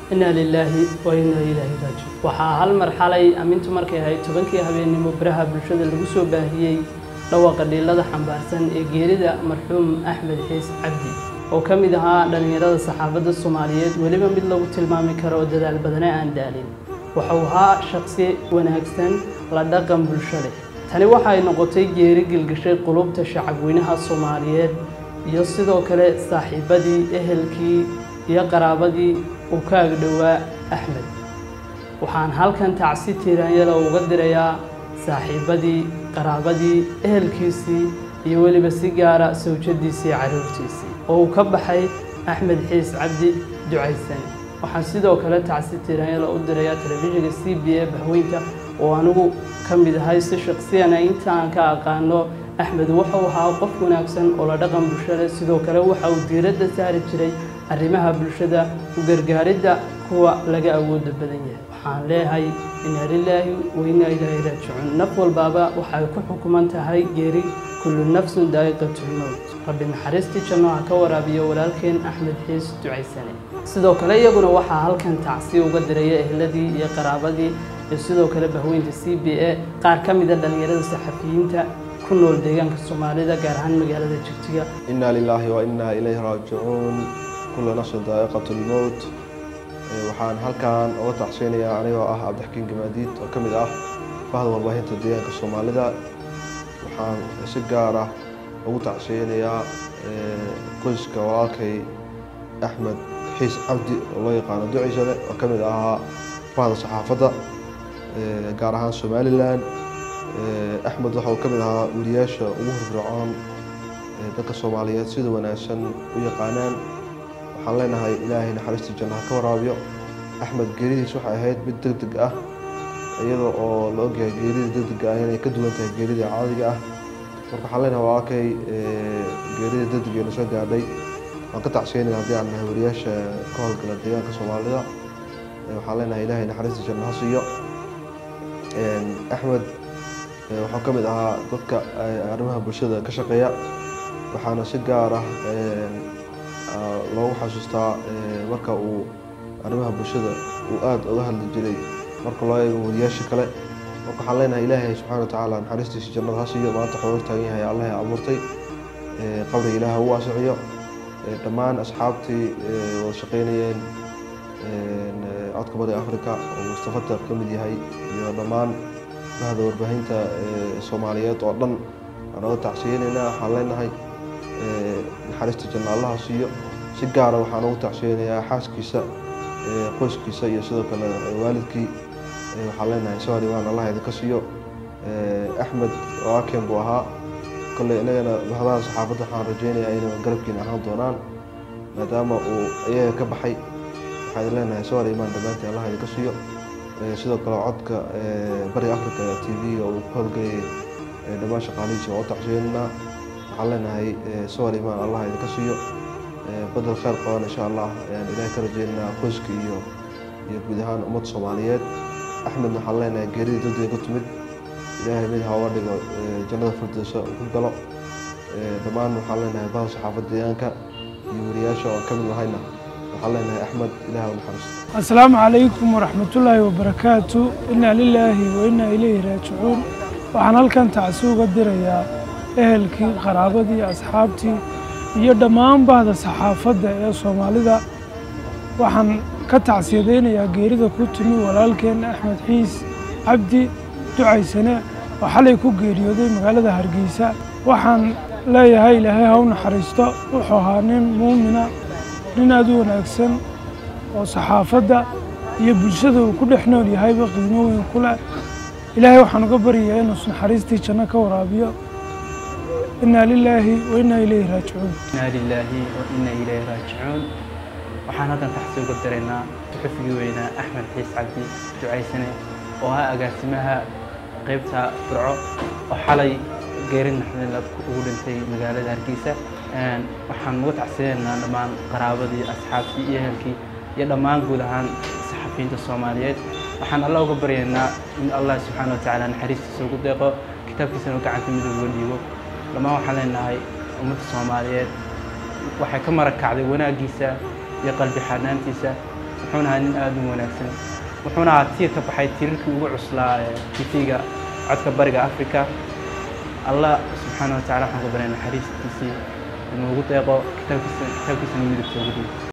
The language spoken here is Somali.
إنا لله وإنا إليه راجعون. waxaa hal mar xalay amintu markay ahayd 10kii habeenimo baraha bulshada lagu soo baahiyay dhawaqa dhiilada xambaarsan ee geerida marxuum Axmed Xiis Cabdi oo kamid ahaa dhalinyarada saxaafadda Soomaaliyeed waliba mid lagu tilmaami karo dadaal badan aan daalin. waxa uu ahaa shakhsi wanaagsan la dhaqan bulshada. tani waxay noqotay geeri gilgashay qulubta shacabweynaha Soomaaliyeed iyo sidoo kale saaxiibadii ehelkii iyo qaraabadii uu ka agdhawaa Axmed. waxaan halkan tacsi tiiraanyada uga dirayaa saaxiibadii qaraabadii ehelkiisii iyo waliba si gaara sawjadiisii caruurtiisii oo uu ka baxay Axmed Xiis Cabdi Ducaysane. waxaan sidoo kale tacsi tiiraanyada u dirayaa telefishinka CBA Bahweynta oo anigu kamid ahay si shakhsiyan inta aan ka aqaano Axmed wuxuu ahaa qof wanaagsan oo la dhaqan bulshada sidoo kale waxa uu diiradda saari jiray arrimaha bulshada u gargaaridda kuwa laga awoodo badan yahay. waxaan leeyahay inna lillahi wa inna ilayhi raaji'uun. naf walbaaba waxay ku xukuman tahay geeri kullu nafsin daa'iqatul mawt. rabbi naxariistii janno ha ka waraabiyo walaalkeen Axmed Xiis Ducaysane. sidoo kale iyaguna waxaa halkan tacsi uga diraya ehladii iyo qaraabadii iyo sidoo kale Bahweynta CBA qaar ka mid ah dhalinyarada saxafiyiinta ku nool deegaanka Soomaalida gaar ahaan magaalada Jigjiga. inna lillahi wa inna ilayhi raaji'uun. kullu nafsin daa'iqatul mawt. waxaan halkan uga tacsiyanayaa anigoo ah Cabdixakiin Gamaadiid oo kamid ah bahda warbaahinta deegaanka Soomaalida. waxaan si gaar ah ugu tacsiyanayaa qoyska walaalkay Axmed Xiis Cabdi oo loo yaqaan Ducaysane oo kamid ahaa bahda saxaafadda gaar ahaan Somaliland. Axmed waxa uu kamid ahaa wariyaasha ugu firfircoon dadka Soomaaliyeed sida wanaagsan u yaqaanaan. waxaan leenahay ilaahay naxariistii janno ha ka waraabiyo. Axmed geeridiis waxay ahayd mid degdeg ah iyadoo oo la ogyahay geerida degdega ah inay ka duwan tahay geerida caadiga ah. marka waxaan leenahay walaalkay geerida degdegeena soo gaadhay waan ka tacsiyanaynaa haddii aan nahay wariyaasha ka howlgala deegaanka Soomaalida. waxaan leenahay ilaahay naxariistii janno ha siiyo. Axmed wuxuu kamid ahaa dadka arrimaha bulshada ka shaqeeya waxaana si gaar ah loogu xasuustaa marka uu arrimaha bulshada uu aad uga hadli jiray marka loo eego wariyaasha kale. marka waxaan leenahay ilaahay subxaana watacaala naxariistiisa jannada ha siiyo. maanta wuxuu taagan yahay allaha abuurtay qabriga ilaaha u waasiciyo. dhammaan asxaabtii wada shaqeynayeen codka bariga Afrika oo Mustafa Taq ka mid yahay iyo dhammaan bahda warbaahinta Soomaaliyeed oo dhan aan uga tacsiyanaynaa. waxaan leenahay naxariista janno allaha siiyo. si gaar ah waxaan ugu tacsiyanayaa xaaskiisa qoyskiisa iyo sidoo kale waalidkii. waxaan leenahay soo dhawaan allaha idinka siiyo. Axmed oo akeen buu ahaa kolley inagana bahdaha saxaafadda waxaan rajaynayaa inay garabkiina ahaan doonaan maadaama uu iyaga ka baxay. waxaan leenahay soo dhawaan dhammaantii allaha idinka siiyo. sidoo kale codka bariga Afrika TV oo uu ku howlgelayay dhammaan shaqaalihiisa oo tacsiyanaynaa. waxaan leenahay soo dhawaan allaha idinka siiyo. بدل خير قوان إن شاء الله يعني إلهي كرجينا قوسك iyo guud ahaan ummadda Soomaaliyeed. Axmed waxaan geerida dadka ku timid ilaahay mid ha uga dhigo jannada firdawsa ku galo. dhammaan waxaan leenahay bahda saxaafadda deegaanka iyo wariyaasha oo kamid ahayna waxaan leenahay Axmed ilaahay u naxariisto. Assalaamu calaykum waraxmatullaahi wabarakaatuh. inna lillahi wa inna ilayhi raaji'uun. waxaan halkan tacsi uga dirayaa ehelkii qaraabadii asxaabtii iyo dhammaan bahda saxaafadda ee Soomaalida. waxaan ka tacsiyadeynayaa geerida ku timi walaalkeen Axmed Xiis Cabdi Ducaysane oo xalay ku geeriyooday magaalada Hargeysa. waxaan leeyahay ilaahay ha u naxariisto. wuxuu ahaa nin muumina nin aad u wanaagsan oo saxaafadda iyo bulshada uu ku dhex nool yahayba qiimo weyn ku leh. ilaahay waxaan uga baryayaa inuu naxariistii janno ka waraabiyo. إنا لله وإنا إليه راجعون. إنا لله وإنا إليه راجعون. waxaan halkan taxsi uga diraynaa suxufigii weynaa Axmed Xiis Cabdi Ducaysane oo ahaa agaasimaha qaybta Burco oo xalay geeri naxdin la ugu dhintay magaalada Hargeysa. waxaan uga tacsiyanaynaa dhammaan qaraabadii asxaabtii iyo ehelkii iyo dhammaan guud ahaan saxafiyiinta Soomaaliyeed. waxaan Allah uga baryaynaa in Allah subxaanahu wa tacaala naxariistiisa ugu deeqo kitaabkiisana gacanta midig uga dhiibo. dhammaan waxaan leenahay ummadda Soomaaliyeed waxay ka marag kacday wanaagiisa iyo qalbi xanaantiisa wuxuuna ahaa nin aad u wanaagsan wuxuuna ahaa tiir ka baxay tiirarkii ugu cuslaa TV-ga codka bariga Afrika Allah subxaanahu wa tacaala waxaan ku baryaynaa naxariistiisii inuu ugu deeqo kitaabkiisa midigta ugu dhigo